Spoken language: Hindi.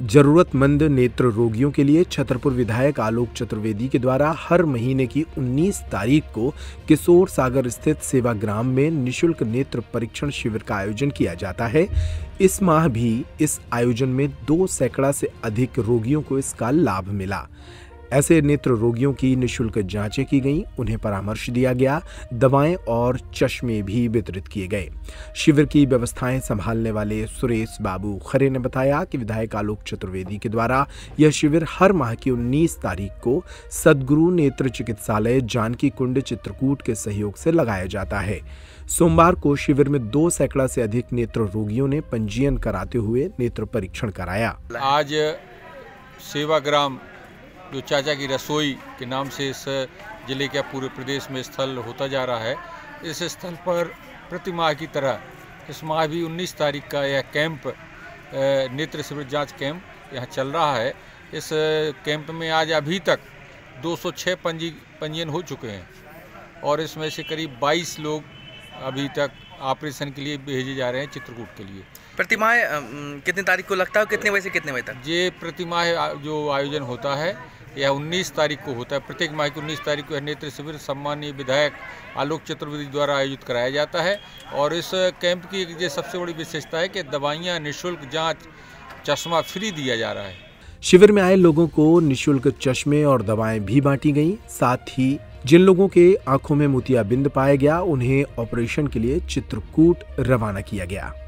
जरूरतमंद नेत्र रोगियों के लिए छतरपुर विधायक आलोक चतुर्वेदी के द्वारा हर महीने की 19 तारीख को किशोर सागर स्थित सेवाग्राम में निःशुल्क नेत्र परीक्षण शिविर का आयोजन किया जाता है। इस माह भी इस आयोजन में 2 सैकड़ा से अधिक रोगियों को इसका लाभ मिला। ऐसे नेत्र रोगियों की निःशुल्क जांचें की गईं, उन्हें परामर्श दिया गया, दवाएं और चश्मे भी वितरित किए गए। शिविर की व्यवस्थाएं संभालने वाले सुरेश बाबू खरे ने बताया कि विधायक आलोक चतुर्वेदी के द्वारा यह शिविर हर माह की 19 तारीख को सद्गुरु नेत्र चिकित्सालय जानकी कुंड चित्रकूट के सहयोग से लगाया जाता है। सोमवार को शिविर में 2 सैकड़ा से अधिक नेत्र रोगियों ने पंजीयन कराते हुए नेत्र परीक्षण कराया। आज सेवाग्राम जो चाचा की रसोई के नाम से इस जिले के पूरे प्रदेश में स्थल होता जा रहा है, इस स्थल पर प्रति माह की तरह इस माह भी 19 तारीख का यह कैंप नेत्र शिविर जांच कैंप यहाँ चल रहा है। इस कैंप में आज अभी तक 206 पंजीयन हो चुके हैं और इसमें से करीब 22 लोग अभी तक ऑपरेशन के लिए भेजे जा रहे हैं चित्रकूट के लिए। प्रति माह कितनी तारीख को लगता है, कितने बजे से कितने बजे तक? ये प्रति माह जो आयोजन होता है यह 19 तारीख को होता है। प्रत्येक माह की 19 तारीख को यह नेत्र शिविर सम्मानीय विधायक आलोक चतुर्वेदी द्वारा आयोजित कराया जाता है। और इस कैंप की ये सबसे बड़ी विशेषता है कि दवाइयाँ निःशुल्क, जांच, चश्मा फ्री दिया जा रहा है। शिविर में आए लोगों को निःशुल्क चश्मे और दवाएं भी बांटी गईं। साथ ही जिन लोगों के आंखों में मोतियाबिंद पाया गया, उन्हें ऑपरेशन के लिए चित्रकूट रवाना किया गया।